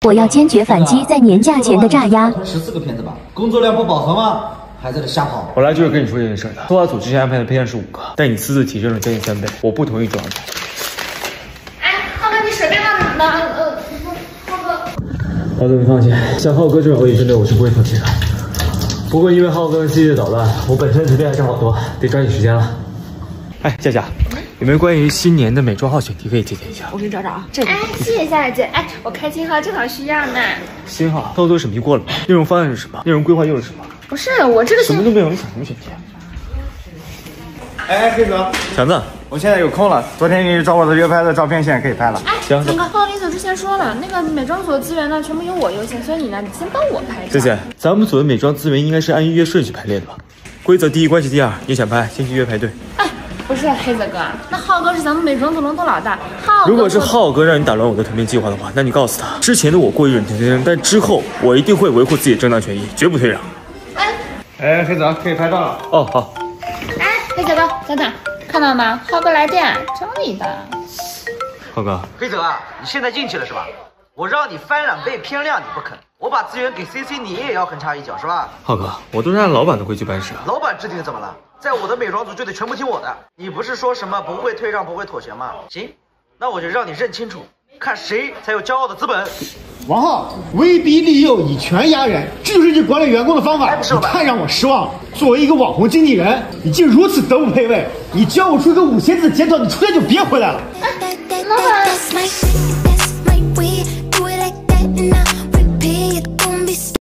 我要坚决反击在年假前的炸鸭。 14个片子吧，工作量不饱和吗？还在这瞎跑。 我来就是跟你说这件事的。策划组之前安排的配件是5个，但你私自提升了将近3倍，我不同意这样安排。 哎，浩哥，你随便拿。浩哥。 浩哥，你放心，像浩哥这种恶意针对我是不会妥协的。不过因为浩哥跟 C 的捣乱，我本身准备还剩好多，得抓紧时间了。哎，夏夏，有没有关于新年的美妆号选题可以借鉴一下？ 我给你找找啊，这里。哎，谢谢夏姐。哎，我开新号正好需要呢。 新号到都审批过了吗？内容方案是什么？内容规划又是什么？ 不是我这个什么都没有，你想什么选题？ 哎，黑哥， 强子， 我现在有空了，昨天给你找我的约拍的照片现在可以拍了。 哎， 行， 那个浩林所之前说了，那个美妆组资源呢全部由我优先，所以你呢，你先帮我拍一下。 谢谢。咱们组的美妆资源应该是按预约顺序排列的吧？规则第一，关系第二。你想拍，先去约排队。 哎，不是黑子哥，那浩哥是咱们美妆组龙头老大，浩哥。 如果是浩哥让你打乱我的团建计划的话，那你告诉他，之前的我过于忍天天，但之后我一定会维护自己的正当权益，绝不退让。 哎，黑子可以拍照了。 哦，好。 哎，黑子哥，等等，看到吗？浩哥来电，找你的。 浩哥， 黑泽啊，你现在硬气了是吧？我让你翻2倍偏亮你不肯，我把资源给 CC 你也要横插一脚是吧？ 浩哥，我都是按老板的规矩办事啊。 老板制定的怎么了？在我的美妆组就得全部听我的。你不是说什么不会退让不会妥协吗？行，那我就让你认清楚，看谁才有骄傲的资本。 王浩，威逼利诱，以权压人，这就是你管理员工的方法。你太让我失望了。作为一个网红经纪人，你竟如此德不配位！你交我出一个5000字的检讨，你出来就别回来了。 哎，老板。